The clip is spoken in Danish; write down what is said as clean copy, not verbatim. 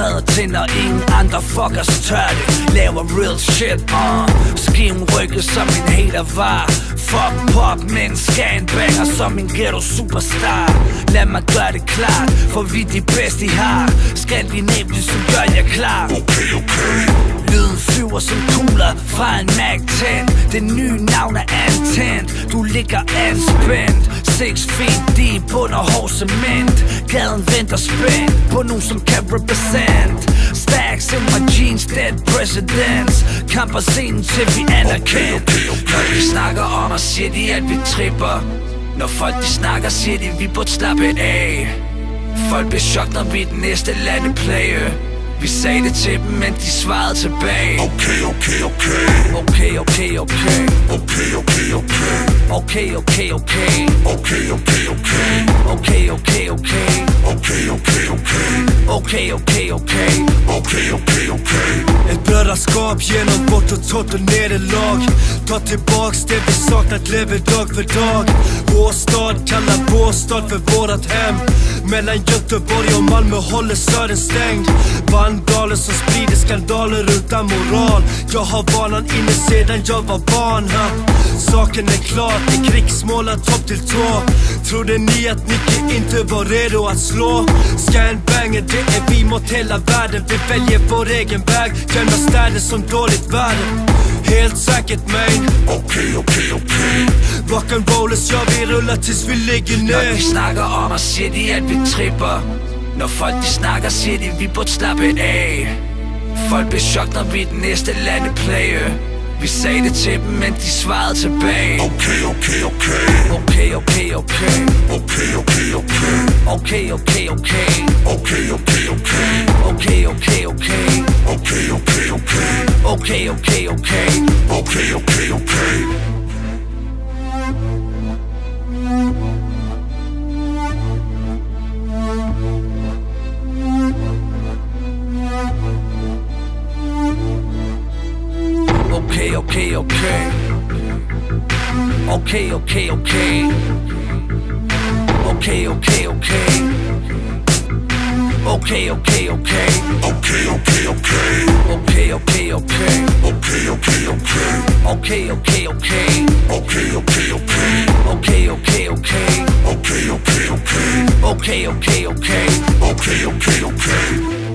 træder til, når ingen andre fuckers tør det. Laver real shit, skiven rykket som en hater var. Fuck pop, men scanbanger som en ghetto superstar. Lad mig gøre det klart, for vi de bedste I har. Skandinavien, som gør jer klar. Lyden flyver som kugler fra en Mac-10. Det nye navn er Antent. Du ligger anspændt 6 feet deep under hård cement. Gaden venter spændt på nogen som kan represent. Stacks in my jeans, dead presidents. Kamper scenen til vi anerkendt. Når de snakker om os, siger de at vi tripper. Når folk de snakker, siger de vi burde slappe af. Folk bliver chok, når vi er den næste landeplage. Vi sagde det til dem, men de svarede tilbage. Okay. Okay. Ett brödraskap genom bort och torrt och nederlag. Ta tillbaks det vi saknat, lever dag för dag. Vår stad kallar Båstad för vårat hem. Mellan Göteborg och Malmö håller södern stängd. Vandaler som sprider skandaler utan moral. Jag har vanan inne sedan jag var barn. Saken är klar, det är krigsmålen topp till tå. Trodde ni att Nicky inte var redo att slå? Scanbanger, det är vi mot hela världen. Vi väljer vår egen väg, gömma städer som dåligt värde. Helt säkert main. Okay. Rock'n'rollers, ja vi rullar tills vi ligger ner. Når de snakker om os, siger de at vi tripper. Når folk de snakker, siger de vi burde slappe af. Folk bliver chok, når vi er den næste landeplage. Vi sagde det til dem, men de svarede tilbage. Okay. Okay.